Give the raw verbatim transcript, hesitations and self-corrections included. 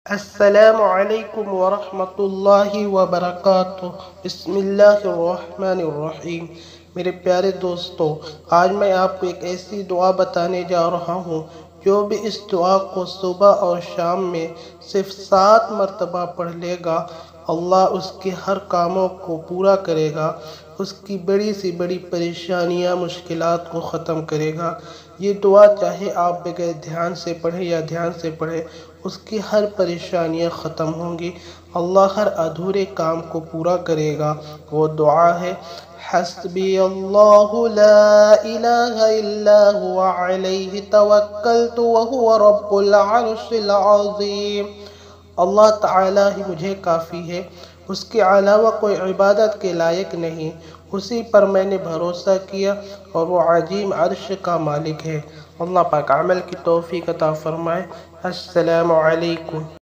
السلام علیکم ورحمۃ اللہ وبرکاتہ۔ بسم اللہ الرحمن الرحیم۔ میرے پیارے دوستو، آج میں آپ کو ایک ایسی دعا بتانے جا رہا ہوں جو بھی اس دعا کو صبح اور شام میں صرف سات مرتبہ پڑھ لے گا، اللہ اس کے ہر کاموں کو پورا کرے گا، اس کی بڑی سی بڑی پریشانیاں مشکلات کو ختم کرے گا۔ یہ دعا چاہے آپ بغیر دھیان سے پڑھیں یا دھیان سے پڑھیں، اس کی ہر پریشانیاں ختم ہوں گی، اللہ ہر ادھورے کام کو پورا کرے گا۔ وہ دعا ہے: حسبی اللہ لا الہ الا هو علیہ توکلت وہو رب العرش العظیم۔ اللہ تعالی ہی مجھے کافی ہے، اس کے علاوہ کوئی عبادت کے لائق نہیں، اسی پر میں نے بھروسہ کیا اور وہ عظیم عرش کا مالک ہے۔ اللہ پاک عمل کی توفیق عطا فرمائے۔ السلام علیکم۔